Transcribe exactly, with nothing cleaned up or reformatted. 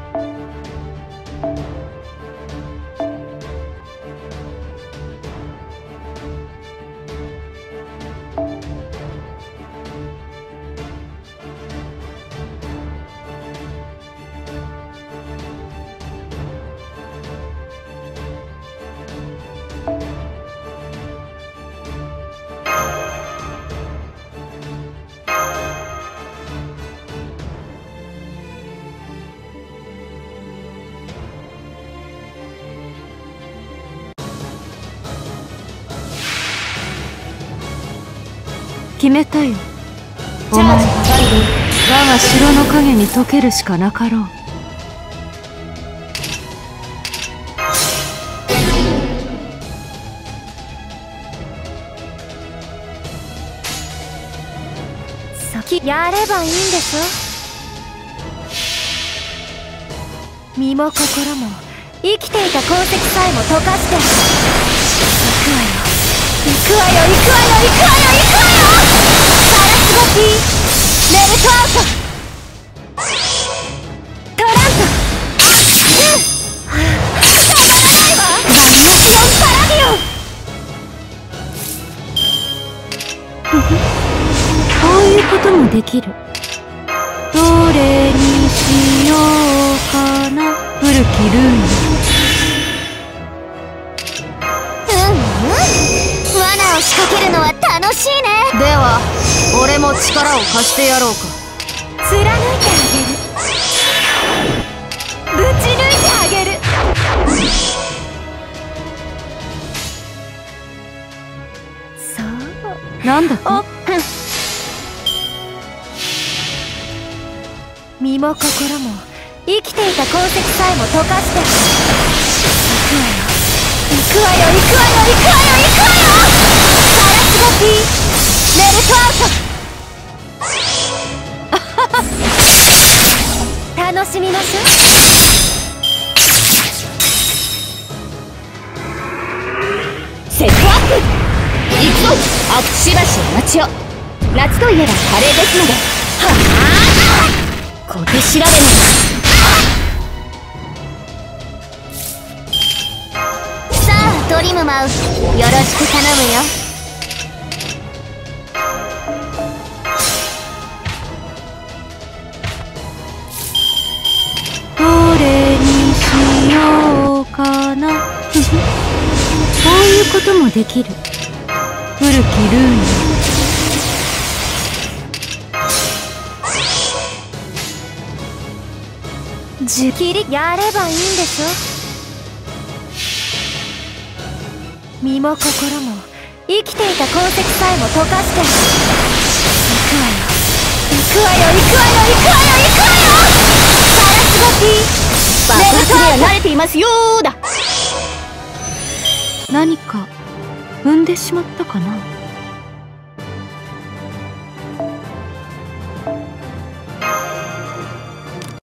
決めたよ。お前は我が城の影に溶けるしかなかろう。 先やればいいんでしょ。身も心も生きていた痕跡さえも溶かして行くわよ、行くわよ、行くわよ、行くわよ、行くわよ。ガラスゴピーメルトアウトトランプ止まらないわ。バリアシオンパラディオンこういうこともできる。どれにしようかな、古きルーン。 仕掛けるのは楽しいね。 では俺も力を貸してやろうか。 貫いてあげる、ぶち抜いてあげる。そうなんだって。 身も心も生きていた痕跡さえも溶かして行くわよ、行くわよ、行くわよ、行くわよ、行くわよ。メルトアウト楽しみましょう。セットアップ行くぞ。あしばしお待ちを。夏といえばカレーですので。はあ小手調べのさあドリムマウスよろしく頼むよ。 かなこういうこともできる。古きルーン。 じきりやればいいんでしょ。身も心も生きていた痕跡さえも溶かして行くわよ、行くわよ、行くわよ、行くわよ、行くわよ。ガラスゴピー爆発には慣れていますよーだ。 何か踏んでしまったかな。